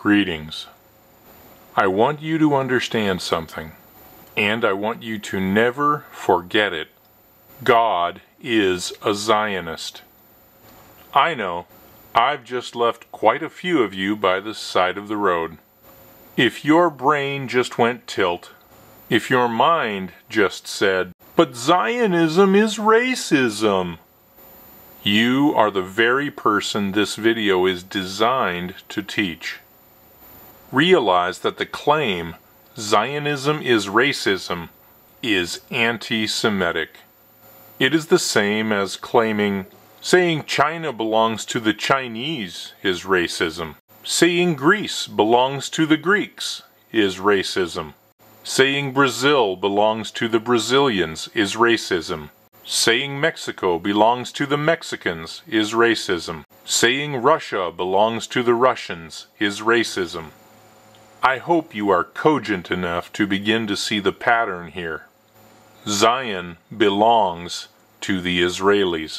Greetings. I want you to understand something, and I want you to never forget it. God is a Zionist. I know, I've just left quite a few of you by the side of the road. If your brain just went tilt, if your mind just said, "But Zionism is racism," you are the very person this video is designed to teach. Realize that the claim, Zionism is racism, is anti-Semitic. It is the same as saying China belongs to the Chinese is racism. Saying Greece belongs to the Greeks is racism. Saying Brazil belongs to the Brazilians is racism. Saying Mexico belongs to the Mexicans is racism. Saying Russia belongs to the Russians is racism. I hope you are cogent enough to begin to see the pattern here. Zion belongs to the Israelis.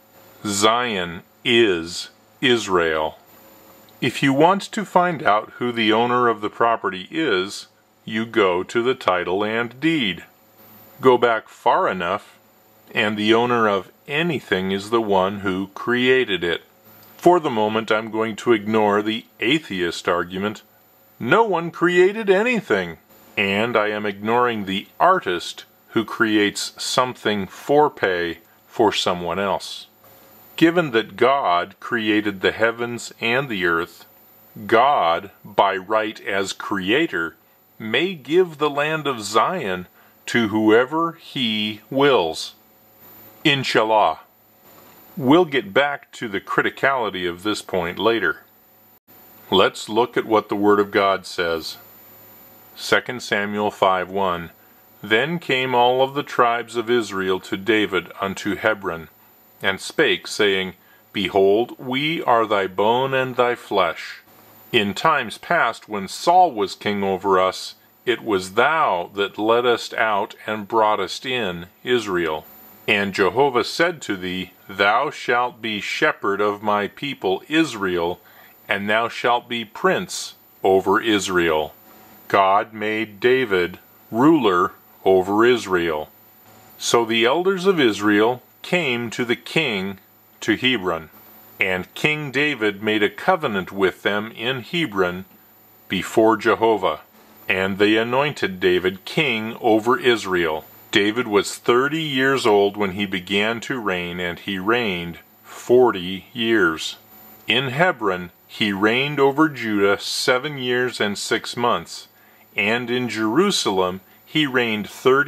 Zion is Israel. If you want to find out who the owner of the property is, you go to the title and deed. Go back far enough, and the owner of anything is the one who created it. For the moment, I'm going to ignore the atheist argument. No one created anything. And I am ignoring the artist who creates something for pay for someone else. Given that God created the heavens and the earth, God, by right as creator, may give the land of Zion to whoever he wills. Inshallah. We'll get back to the criticality of this point later. Let's look at what the Word of God says. 2 Samuel 5:1. Then came all of the tribes of Israel to David unto Hebron, and spake, saying, Behold, we are thy bone and thy flesh. In times past, when Saul was king over us, it was thou that leddest out and broughtest in Israel. And Jehovah said to thee, Thou shalt be shepherd of my people Israel, and thou shalt be prince over Israel. God made David ruler over Israel. So the elders of Israel came to the king to Hebron, and King David made a covenant with them in Hebron before Jehovah, and they anointed David king over Israel. David was 30 years old when he began to reign, and he reigned 40 years. In Hebron he reigned over Judah 7 years and 6 months, and in Jerusalem he reigned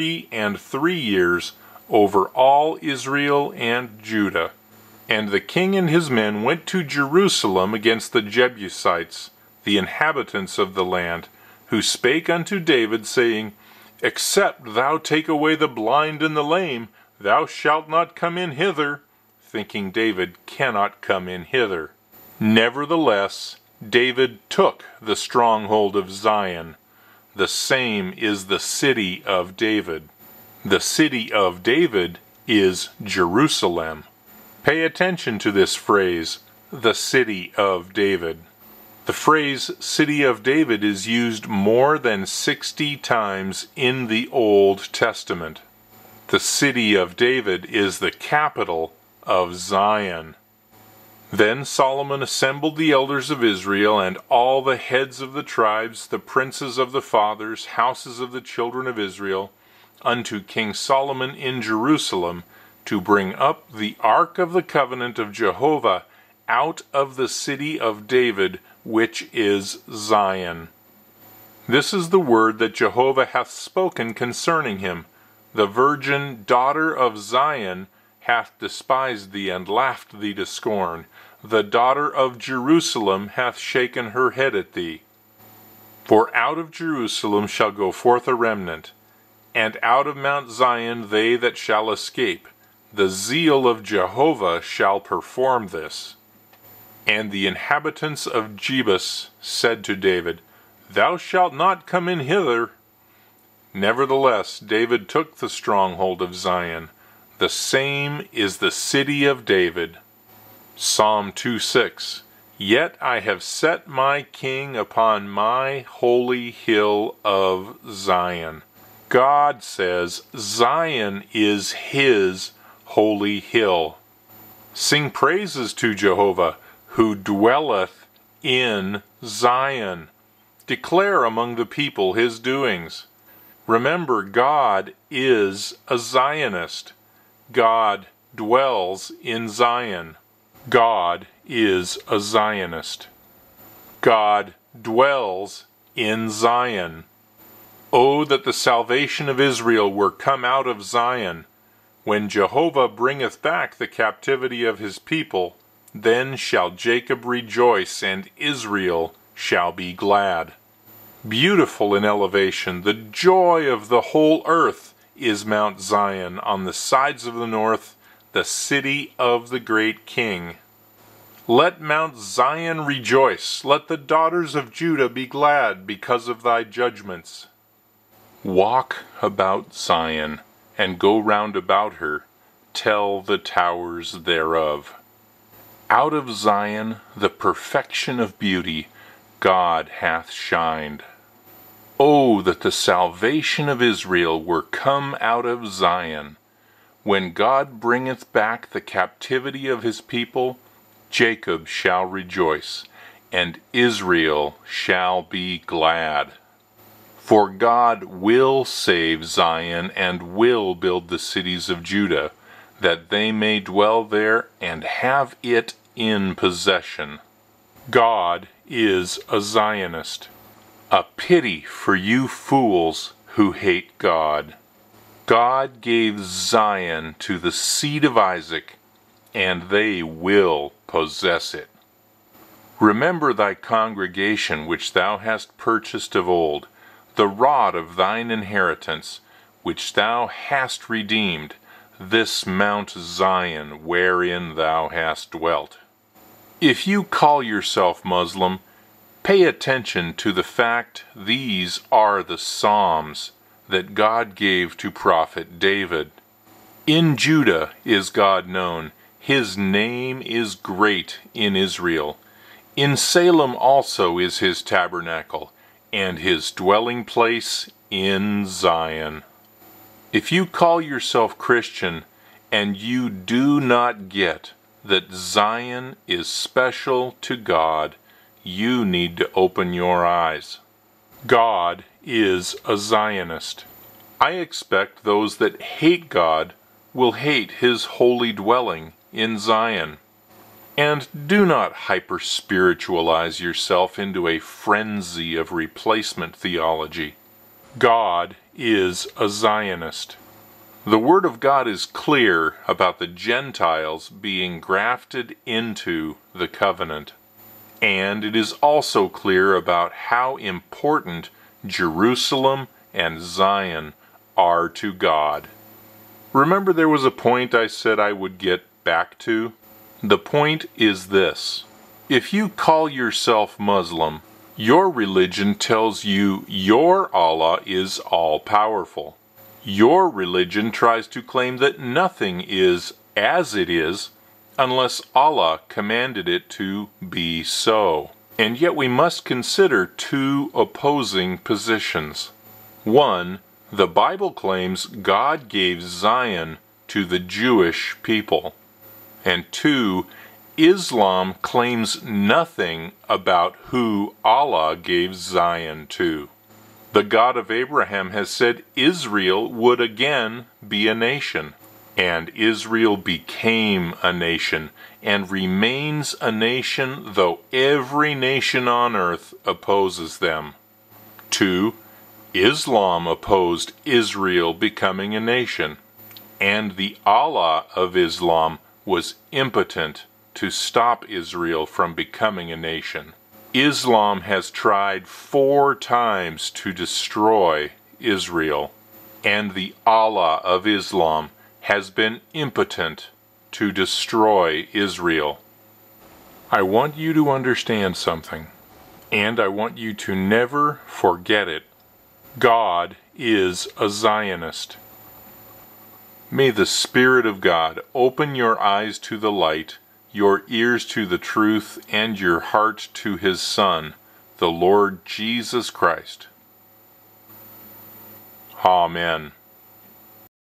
33 years over all Israel and Judah. And the king and his men went to Jerusalem against the Jebusites, the inhabitants of the land, who spake unto David, saying, Except thou take away the blind and the lame, thou shalt not come in hither, thinking David cannot come in hither. Nevertheless, David took the stronghold of Zion. The same is the city of David. The city of David is Jerusalem. Pay attention to this phrase, the city of David. The phrase city of David is used more than 60 times in the Old Testament. The city of David is the capital of Zion. Then Solomon assembled the elders of Israel and all the heads of the tribes, the princes of the fathers, houses of the children of Israel, unto King Solomon in Jerusalem, to bring up the ark of the covenant of Jehovah out of the city of David, which is Zion. This is the word that Jehovah hath spoken concerning him. The virgin daughter of Zion hath despised thee and laughed thee to scorn. The daughter of Jerusalem hath shaken her head at thee. For out of Jerusalem shall go forth a remnant, and out of Mount Zion they that shall escape. The zeal of Jehovah shall perform this. And the inhabitants of Jebus said to David, Thou shalt not come in hither. Nevertheless, David took the stronghold of Zion. The same is the city of David. Psalm 2:6. Yet I have set my king upon my holy hill of Zion. God says Zion is his holy hill. Sing praises to Jehovah, who dwelleth in Zion. Declare among the people his doings. Remember, God is a Zionist. God dwells in Zion. God is a Zionist. God dwells in Zion. Oh, that the salvation of Israel were come out of Zion. When Jehovah bringeth back the captivity of his people, then shall Jacob rejoice, and Israel shall be glad. Beautiful in elevation, the joy of the whole earth, is Mount Zion on the sides of the north, the city of the great King. Let Mount Zion rejoice, let the daughters of Judah be glad because of thy judgments. Walk about Zion, and go round about her, tell the towers thereof. Out of Zion, the perfection of beauty, God hath shined. Oh, that the salvation of Israel were come out of Zion. When God bringeth back the captivity of his people, Jacob shall rejoice, and Israel shall be glad. For God will save Zion, and will build the cities of Judah, that they may dwell there and have it in possession. God is a Zionist. A pity for you fools who hate God. God gave Zion to the seed of Isaac, and they will possess it. Remember thy congregation which thou hast purchased of old, the rod of thine inheritance, which thou hast redeemed, this Mount Zion wherein thou hast dwelt. If you call yourself Muslim, pay attention to the fact these are the Psalms that God gave to prophet David. In Judah is God known, his name is great in Israel. In Salem also is his tabernacle, and his dwelling place in Zion. If you call yourself Christian, and you do not get that Zion is special to God, you need to open your eyes. God is a Zionist. I expect those that hate God will hate his holy dwelling in Zion. And do not hyper-spiritualize yourself into a frenzy of replacement theology. God is a Zionist. The Word of God is clear about the Gentiles being grafted into the covenant. And it is also clear about how important Jerusalem and Zion are to God. Remember, there was a point I said I would get back to? The point is this. If you call yourself Muslim, your religion tells you your Allah is all-powerful. Your religion tries to claim that nothing is as it is unless Allah commanded it to be so. And yet we must consider two opposing positions. One, the Bible claims God gave Zion to the Jewish people. And two, Islam claims nothing about who Allah gave Zion to. The God of Abraham has said Israel would again be a nation. And Israel became a nation, and remains a nation, though every nation on earth opposes them. 2. Islam opposed Israel becoming a nation, and the Allah of Islam was impotent to stop Israel from becoming a nation. Islam has tried 4 times to destroy Israel, and the Allah of Islam has been impotent to destroy Israel. I want you to understand something, and I want you to never forget it. God is a Zionist. May the Spirit of God open your eyes to the light your ears to the truth, and your heart to his Son, the Lord Jesus Christ. Amen.